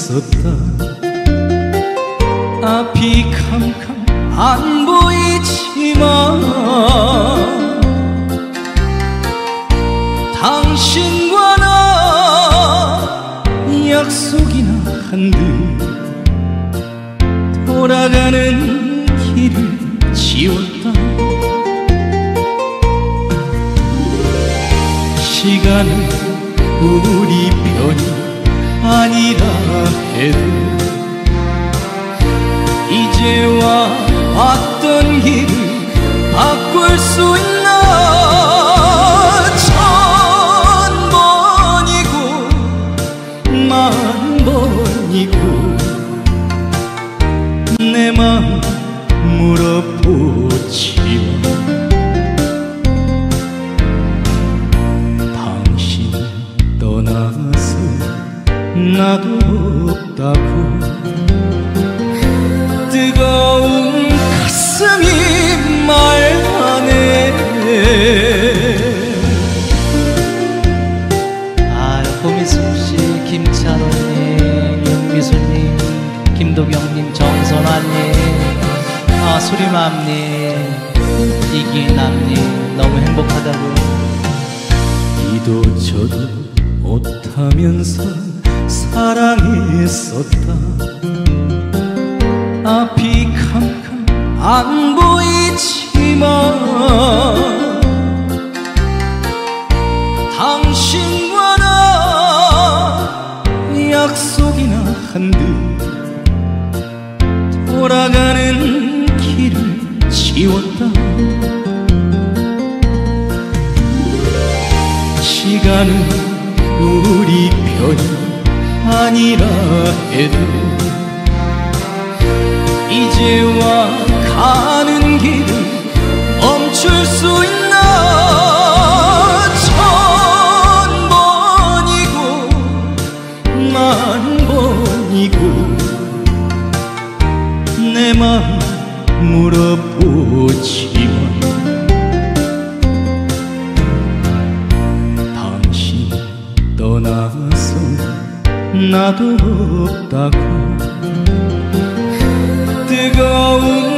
있었다. 앞이 캄캄 안 보이지만 당신과 나 약속이나 한 듯 돌아가는 길을 지웠다. 시간은 우리 편이 아니라 해도 이제와 왔던 길을 바꿀 수 있나. 천 번이고 만 번이고 내 맘 물어보지만 당신 떠나서 나도 없다고 뜨거운 가슴이 말하네. 고미숙씨, 김찬호님, 윤미수님, 김도경님, 정선화님, 수리맘님, 이기남님 너무 행복하다고. 이도 저도 못하면서 사랑했었다. 앞이 캄캄 안 보이지만 당신과 나 약속이나 한 듯 돌아가는 길을 지웠다. 시간은 우리 편이 아니라 해도 이제와 가는 길을 멈출 수 있나. 천 번이고 만 번이고 내 맘 물어보지만 당신 떠나서 나도 없다고 뜨거운